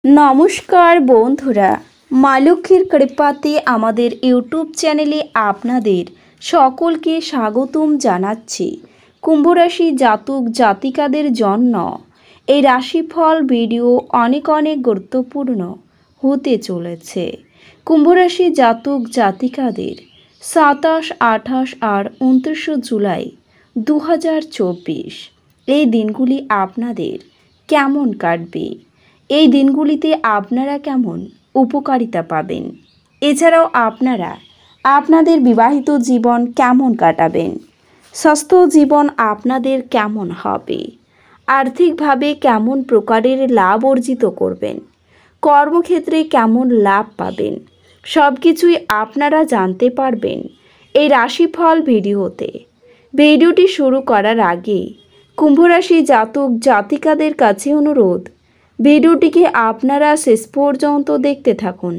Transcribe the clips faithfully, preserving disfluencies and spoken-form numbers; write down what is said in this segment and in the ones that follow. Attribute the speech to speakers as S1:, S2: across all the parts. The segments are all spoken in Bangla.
S1: নমস্কার বন্ধুরা, মা লক্ষ্মীর কৃপাতে আমাদের ইউটিউব চ্যানেলে আপনাদের সকলকে স্বাগতম জানাচ্ছি। কুম্ভ রাশি জাতক জাতিকাদের জন্য এই রাশিফল ভিডিও অনেক অনেক গুরুত্বপূর্ণ হতে চলেছে। কুম্ভ রাশি জাতক জাতিকাদের সাতাশ আঠাশ আর উনত্রিশে জুলাই দু হাজার চব্বিশ এই দিনগুলি আপনাদের কেমন কাটবে, এই দিনগুলিতে আপনারা কেমন উপকারিতা পাবেন, এছাড়াও আপনারা আপনাদের বিবাহিত জীবন কেমন কাটাবেন, স্বাস্থ্য জীবন আপনাদের কেমন হবে, আর্থিকভাবে কেমন প্রকারের লাভ অর্জিত করবেন, কর্মক্ষেত্রে কেমন লাভ পাবেন, সব কিছুই আপনারা জানতে পারবেন এই রাশিফল ভিডিওতে। ভিডিওটি শুরু করার আগে কুম্ভ রাশি জাতক জাতিকাদের কাছে অনুরোধ, ভিডিওটিকে আপনারা শেষ পর্যন্ত দেখতে থাকুন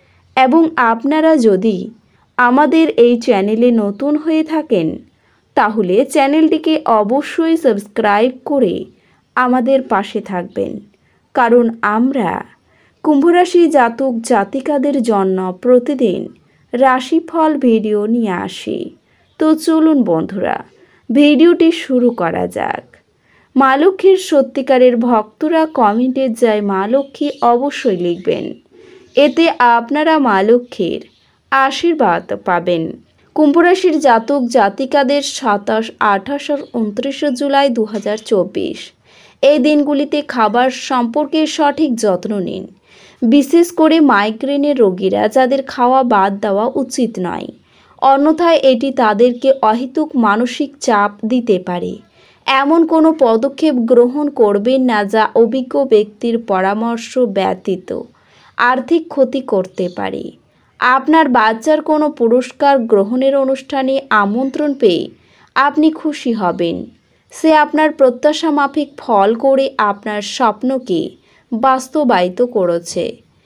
S1: এবং আপনারা যদি আমাদের এই চ্যানেলে নতুন হয়ে থাকেন তাহলে চ্যানেলটিকে অবশ্যই সাবস্ক্রাইব করে আমাদের পাশে থাকবেন, কারণ আমরা কুম্ভ রাশি জাতক জাতিকাদের জন্য প্রতিদিন রাশিফল ভিডিও নিয়ে আসি। তো চলুন বন্ধুরা, ভিডিওটি শুরু করা যাক। মা লক্ষ্মীর সত্যিকারের ভক্তরা কমেন্টে যায় মা লক্ষ্মী অবশ্যই লিখবেন, এতে আপনারা মা লক্ষ্মীর আশীর্বাদ পাবেন। কুম্ভ রাশির জাতক জাতিকাদের সাতাশ আঠাশ আর উনত্রিশে জুলাই দু হাজার চব্বিশ এই দিনগুলিতে খাবার সম্পর্কে সঠিক যত্ন নিন, বিশেষ করে মাইগ্রেনের রোগীরা যাদের খাওয়া বাদ দেওয়া উচিত নয়, অন্যথায় এটি তাদেরকে অহেতুক মানসিক চাপ দিতে পারে। এমন কোনো পদক্ষেপ গ্রহণ করবেন না যা অভিজ্ঞ ব্যক্তির পরামর্শ ব্যতীত আর্থিক ক্ষতি করতে পারে। আপনার বাচ্চার কোনো পুরস্কার গ্রহণের অনুষ্ঠানে আমন্ত্রণ পেয়ে আপনি খুশি হবেন। সে আপনার প্রত্যাশা মাফিক ফল করে আপনার স্বপ্নকে বাস্তবায়িত করেছে।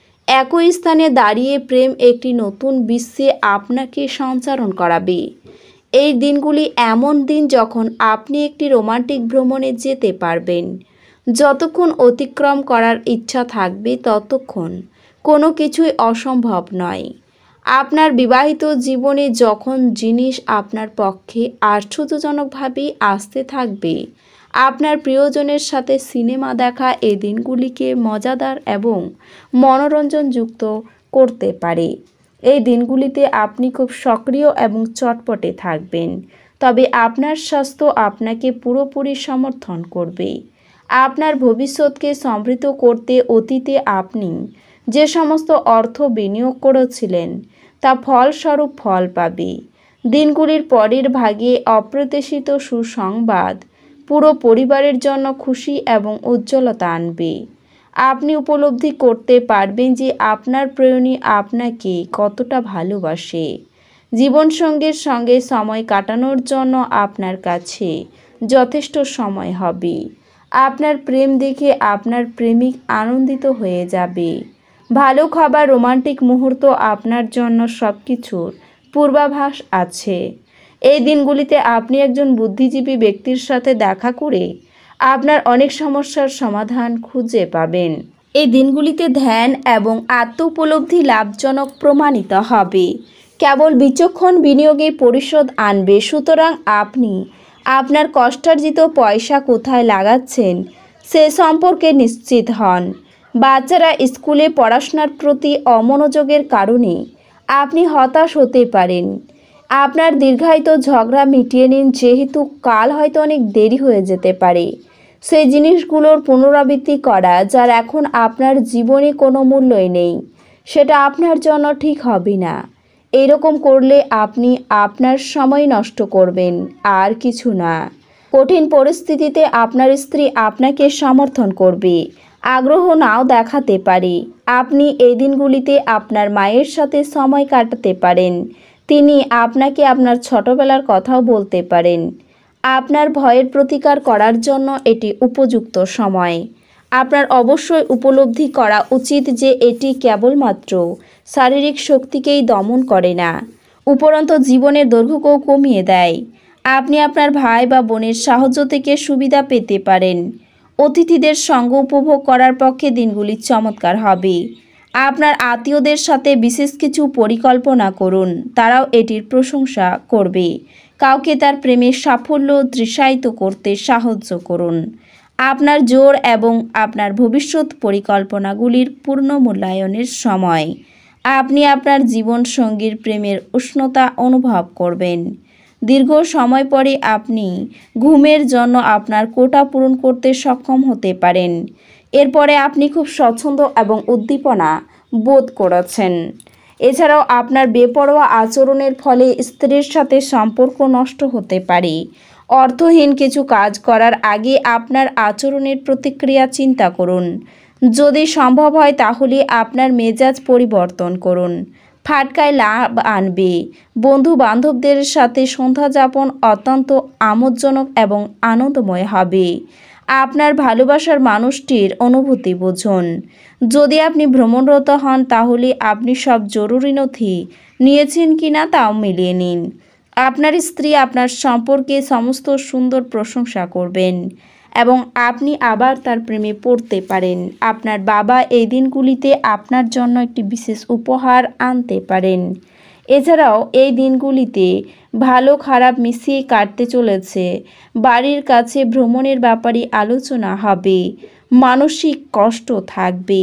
S1: একই স্থানে দাঁড়িয়ে প্রেম একটি নতুন বিশ্বে আপনাকে সঞ্চারণ করাবে। এই দিনগুলি এমন দিন যখন আপনি একটি রোমান্টিক ভ্রমণে যেতে পারবেন। যতক্ষণ অতিক্রম করার ইচ্ছা থাকবে ততক্ষণ কোনো কিছুই অসম্ভব নয়। আপনার বিবাহিত জীবনে যখন জিনিস আপনার পক্ষে আশ্চর্যজনকভাবেই আসতে থাকবে, আপনার প্রিয়জনের সাথে সিনেমা দেখা এই দিনগুলিকে মজাদার এবং মনোরঞ্জনযুক্ত করতে পারে। এই দিনগুলিতে আপনি খুব সক্রিয় এবং চটপটে থাকবেন, তবে আপনার স্বাস্থ্য আপনাকে পুরোপুরি সমর্থন করবে। আপনার ভবিষ্যৎকে সমৃদ্ধ করতে অতীতে আপনি যে সমস্ত অর্থ বিনিয়োগ করেছিলেন তা ফলস্বরূপ ফল পাবে। দিনগুলির পরের ভাগে অপ্রত্যাশিত সুসংবাদ পুরো পরিবারের জন্য খুশি এবং উজ্জ্বলতা আনবে। আপনি উপলব্ধি করতে পারবেন যে আপনার প্রেয়নী আপনাকে কতটা ভালোবাসে। জীবনসঙ্গীর সঙ্গে সময় কাটানোর জন্য আপনার কাছে যথেষ্ট সময় হবে। আপনার প্রেম দেখে আপনার প্রেমিক আনন্দিত হয়ে যাবে। ভালো খাবার, রোমান্টিক মুহূর্ত, আপনার জন্য সব কিছুর পূর্বাভাস আছে। এই দিনগুলিতে আপনি একজন বুদ্ধিজীবী ব্যক্তির সাথে দেখা করে আপনার অনেক সমস্যার সমাধান খুঁজে পাবেন। এই দিনগুলিতে ধ্যান এবং আত্ম উপলব্ধি লাভজনক প্রমাণিত হবে। কেবল বিচক্ষণ বিনিয়োগে পরিশোধ আনবে। সুতরাং আপনি আপনার কষ্টার্জিত পয়সা কোথায় লাগাচ্ছেন সে সম্পর্কে নিশ্চিত হন। বাচ্চারা স্কুলে পড়াশোনার প্রতি অমনোযোগের কারণে আপনি হতাশ হতে পারেন। আপনার দীর্ঘায়িত ঝগড়া মিটিয়ে নিন, যেহেতু কাল হয়তো অনেক দেরি হয়ে যেতে পারে। সেই জিনিসগুলোর পুনরাবৃত্তি করা যার এখন আপনার জীবনে কোনো মূল্যই নেই, সেটা আপনার জন্য ঠিক হবে না। এরকম করলে আপনি আপনার সময় নষ্ট করবেন, আর কিছু না। কঠিন পরিস্থিতিতে আপনার স্ত্রী আপনাকে সমর্থন করবে, আগ্রহ নাও দেখাতে পারে। আপনি এই দিনগুলিতে আপনার মায়ের সাথে সময় কাটাতে পারেন। তিনি আপনাকে আপনার ছোটবেলার কথাও বলতে পারেন। আপনার ভয়ের প্রতিকার করার জন্য এটি উপযুক্ত সময়। আপনার অবশ্যই উপলব্ধি করা উচিত যে এটি কেবলমাত্র শারীরিক শক্তিকেই দমন করে না, উপরন্তু জীবনের দৈর্ঘ্যকেও কমিয়ে দেয়। আপনি আপনার ভাই বা বোনের সাহায্য থেকে সুবিধা পেতে পারেন। অতিথিদের সঙ্গ উপভোগ করার পক্ষে দিনগুলি চমৎকার হবে। আপনার আত্মীয়দের সাথে বিশেষ কিছু পরিকল্পনা করুন, তারাও এটির প্রশংসা করবে। কাউকে তার প্রেমের সাফল্য দৃশ্যায়িত করতে সাহায্য করুন। আপনার জোর এবং আপনার ভবিষ্যৎ পরিকল্পনাগুলির পূর্ণ মূল্যায়নের সময়। আপনি আপনার জীবনসঙ্গীর প্রেমের উষ্ণতা অনুভব করবেন। দীর্ঘ সময় পরে আপনি ঘুমের জন্য আপনার কোটা পূরণ করতে সক্ষম হতে পারেন। এরপরে আপনি খুব স্বচ্ছন্দ এবং উদ্দীপনা বোধ করেছেন। এছাড়াও আপনার বেপরোয়া আচরণের ফলে স্ত্রীর সাথে সম্পর্ক নষ্ট হতে পারে। অর্থহীন কিছু কাজ করার আগে আপনার আচরণের প্রতিক্রিয়া চিন্তা করুন। যদি সম্ভব হয় তাহলে আপনার মেজাজ পরিবর্তন করুন। ফাটকায় লাভ আনবে। বন্ধু বান্ধবদের সাথে সন্ধ্যা যাপন অত্যন্ত আমোদজনক এবং আনন্দময় হবে। আপনার ভালোবাসার মানুষটির অনুভূতি বুঝুন। যদি আপনি ভ্রমণরত হন তাহলে আপনি সব জরুরি নথি নিয়েছেন কিনা তাও মিলিয়ে নিন। আপনার স্ত্রী আপনার সম্পর্কে সমস্ত সুন্দর প্রশংসা করবেন এবং আপনি আবার তার প্রেমে পড়তে পারেন। আপনার বাবা এই দিনগুলিতে আপনার জন্য একটি বিশেষ উপহার আনতে পারেন। এছাড়াও এই দিনগুলিতে ভালো খারাপ মিশিয়ে কাটতে চলেছে। বাড়ির কাছে ভ্রমণের ব্যাপারে আলোচনা হবে। মানসিক কষ্ট থাকবে।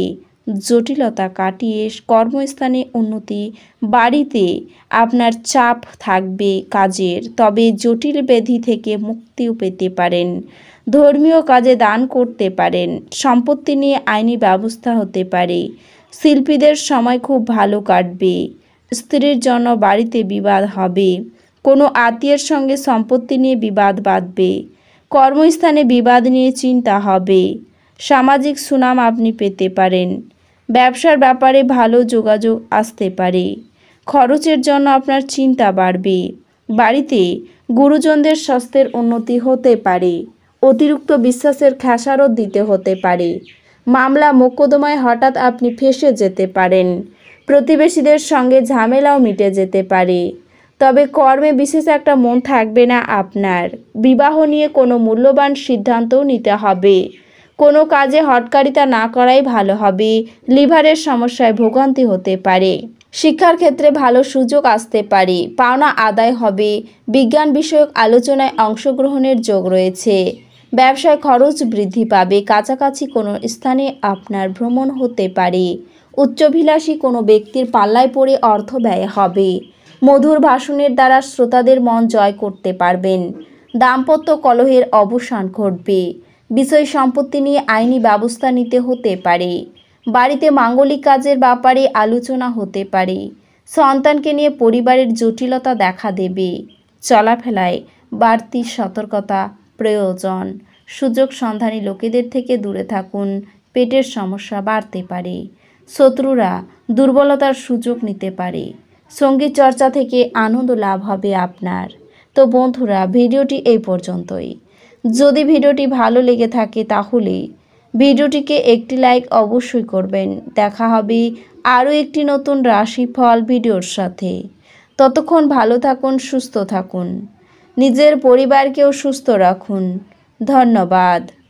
S1: জটিলতা কাটিয়ে কর্মস্থানে উন্নতি। বাড়িতে আপনার চাপ থাকবে কাজের, তবে জটিল ব্যাধি থেকে মুক্তিও পেতে পারেন। ধর্মীয় কাজে দান করতে পারেন। সম্পত্তি নিয়ে আইনি ব্যবস্থা হতে পারে। শিল্পীদের সময় খুব ভালো কাটবে। স্ত্রীর জন্য বাড়িতে বিবাদ হবে। কোনো আত্মীয়ের সঙ্গে সম্পত্তি নিয়ে বিবাদ বাঁধবে। কর্মস্থানে বিবাদ নিয়ে চিন্তা হবে। সামাজিক সুনাম আপনি পেতে পারেন। ব্যবসার ব্যাপারে ভালো যোগাযোগ আসতে পারে। খরচের জন্য আপনার চিন্তা বাড়বে। বাড়িতে গুরুজনদের স্বাস্থ্যের উন্নতি হতে পারে। অতিরিক্ত বিশ্বাসের খেসারত দিতে হতে পারে। মামলা মোকদ্দমায় হঠাৎ আপনি ফেঁসে যেতে পারেন। প্রতিবেশীদের সঙ্গে ঝামেলাও মিটে যেতে পারে। তবে কর্মে বিশেষ একটা মন থাকবে না আপনার। বিবাহ নিয়ে কোনো মূল্যবান সিদ্ধান্তও নিতে হবে। কোনো কাজে হঠকারিতা না করাই ভালো হবে। লিভারের সমস্যায় ভোগান্তি হতে পারে। শিক্ষার ক্ষেত্রে ভালো সুযোগ আসতে পারে। পাওনা আদায় হবে। বিজ্ঞান বিষয়ক আলোচনায় অংশগ্রহণের যোগ রয়েছে। ব্যবসায় খরচ বৃদ্ধি পাবে। কাছাকাছি কোনো স্থানে আপনার ভ্রমণ হতে পারে। উচ্চাভিলাষী কোনো ব্যক্তির পাল্লায় পড়ে অর্থ ব্যয় হবে। মধুর ভাষণের দ্বারা শ্রোতাদের মন জয় করতে পারবেন। দাম্পত্য কলহের অবসান ঘটবে। বিষয় সম্পত্তি নিয়ে আইনি ব্যবস্থা নিতে হতে পারে। বাড়িতে মাঙ্গলিক কাজের ব্যাপারে আলোচনা হতে পারে। সন্তানকে নিয়ে পরিবারের জটিলতা দেখা দেবে। চলাফেরায় বাড়তি সতর্কতা প্রয়োজন। সুযোগ সন্ধানী লোকেদের থেকে দূরে থাকুন। পেটের সমস্যা বাড়তে পারে। শত্রুরা দুর্বলতার সুযোগ নিতে পারে। সঙ্গীত চর্চা থেকে আনন্দ লাভ হবে আপনার। তো বন্ধুরা, ভিডিওটি এই পর্যন্তই। যদি ভিডিওটি ভালো লেগে থাকে তাহলে ভিডিওটিকে একটি লাইক অবশ্যই করবেন। দেখা হবে আরও একটি নতুন রাশিফল ভিডিওর সাথে। ততক্ষণ ভালো থাকুন, সুস্থ থাকুন, নিজের পরিবারকেও সুস্থ রাখুন। ধন্যবাদ।